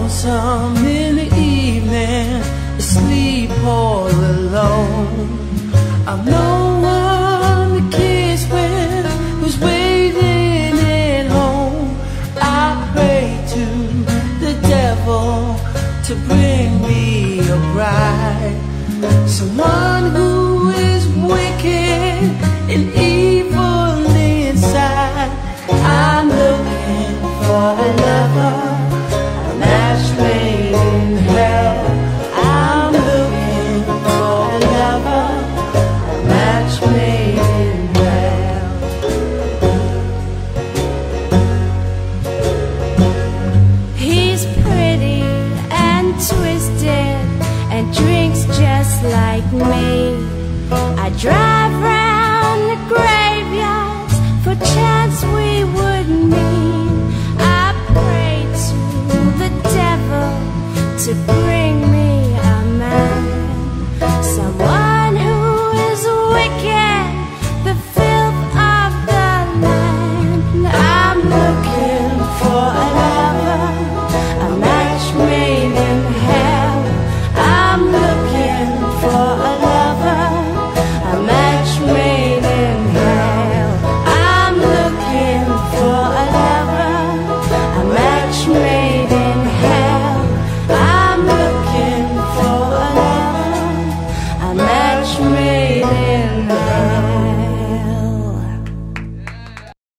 lonesome in the evening, asleep all alone. I'm no one to kiss with, who's waiting at home. I pray to the devil to bring me a bride, someone who is wicked and evil inside. I'm looking for a lover, a match made in hell. I'm looking for a lover, a match made in hell. He's pretty and twisted and drinks just like me. I drive round the graveyards for chance we would meet. I pray to the devil to bring